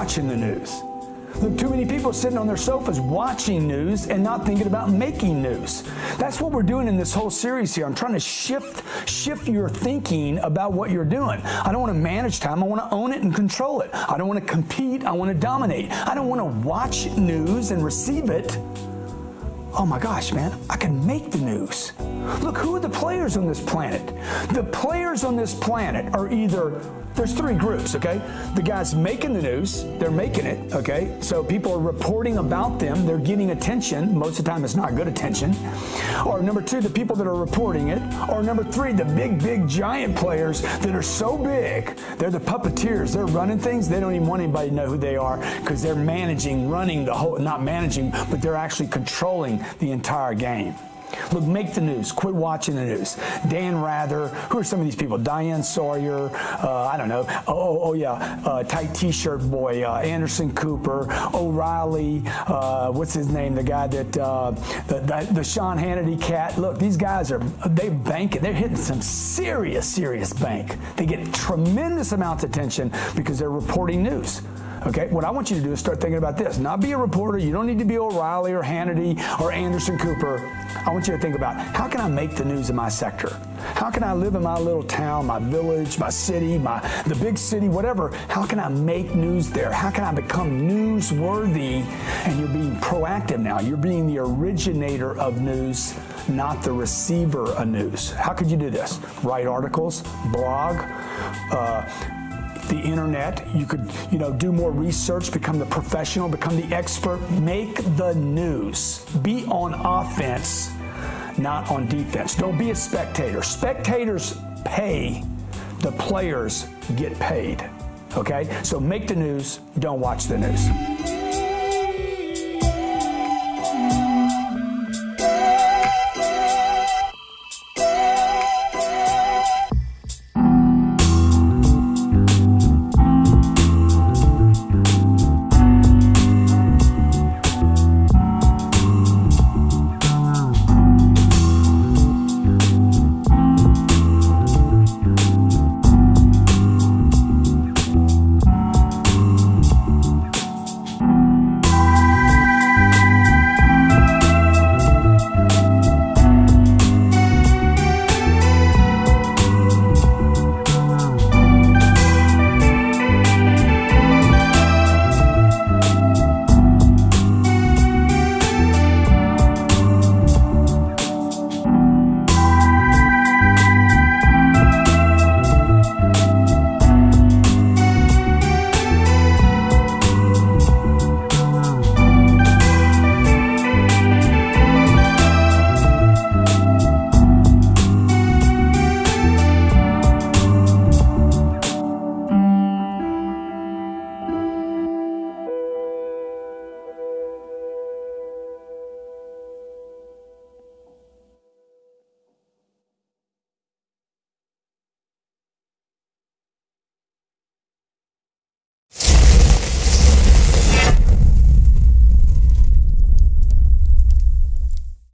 watching the news. Look, too many people are sitting on their sofas watching news and not thinking about making news. That's what we're doing in this whole series here. I'm trying to shift your thinking about what you're doing. I don't want to manage time. I want to own it and control it. I don't want to compete. I want to dominate. I don't want to watch news and receive it. Oh my gosh, man, I can make the news. Look, who are the players on this planet? The players on this planet are either, there's three groups, okay? The guys making the news, they're making it, okay? So people are reporting about them, they're getting attention. Most of the time it's not good attention. Or number two, the people that are reporting it. Or number three, the big giant players that are so big, they're the puppeteers. They're running things, they don't even want anybody to know who they are because they're running the whole, not managing, but they're actually controlling the entire game. Look, make the news. Quit watching the news. Dan Rather, who are some of these people? Diane Sawyer, I don't know. Tight T-shirt boy, Anderson Cooper, O'Reilly, what's his name? The guy that, the Sean Hannity cat. Look, these guys they banking. They're hitting some serious bank. They get tremendous amounts of attention because they're reporting news. Okay, what I want you to do is start thinking about this. Not be a reporter. You don't need to be O'Reilly or Hannity or Anderson Cooper. I want you to think about, how can I make the news in my sector? How can I live in my little town, my village, my city, the big city, whatever? How can I make news there? How can I become newsworthy? And you're being proactive now. You're being the originator of news, not the receiver of news. How could you do this? Write articles, blog, the internet. You could, do more research, become the professional, become the expert. Make the news. Be on offense, not on defense. Don't be a spectator. Spectators pay. The players get paid. Okay? So make the news. Don't watch the news.